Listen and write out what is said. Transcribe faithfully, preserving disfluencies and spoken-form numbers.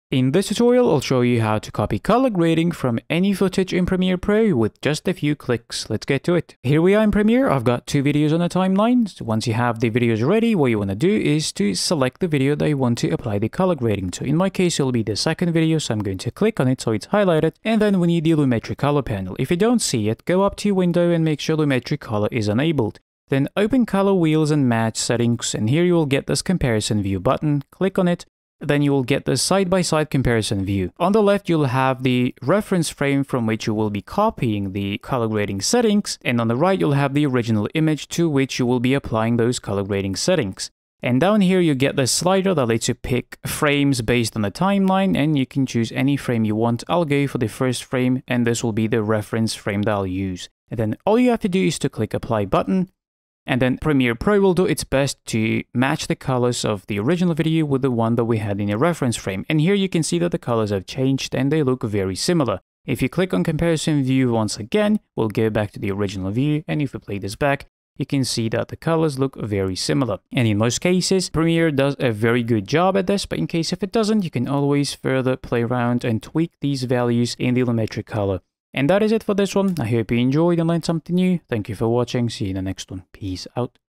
In this tutorial, I'll show you how to copy color grading from any footage in Premiere Pro with just a few clicks. Let's get to it. Here we are in Premiere. I've got two videos on the timeline. So once you have the videos ready, what you want to do is to select the video that you want to apply the color grading to. In my case, it'll be the second video, so I'm going to click on it so it's highlighted. And then we need the lumetri color panel. If you don't see it, go up to your window and make sure lumetri color is enabled. Then open color wheels and match settings, and here you will get this comparison view button. Click on it. Then you will get the side-by-side comparison view. On the left, you'll have the reference frame from which you will be copying the color grading settings, and on the right, you'll have the original image to which you will be applying those color grading settings. And down here, you get the slider that lets you pick frames based on the timeline, and you can choose any frame you want. I'll go for the first frame, and this will be the reference frame that I'll use. And then all you have to do is to click Apply button. And then Premiere Pro will do its best to match the colors of the original video with the one that we had in a reference frame. And here you can see that the colors have changed and they look very similar. If you click on comparison view once again, we'll go back to the original view. And if we play this back, you can see that the colors look very similar. And in most cases, Premiere does a very good job at this, but in case if it doesn't, you can always further play around and tweak these values in the lumetri color. And that is it for this one. I hope you enjoyed and learned something new. Thank you for watching. See you in the next one. Peace out.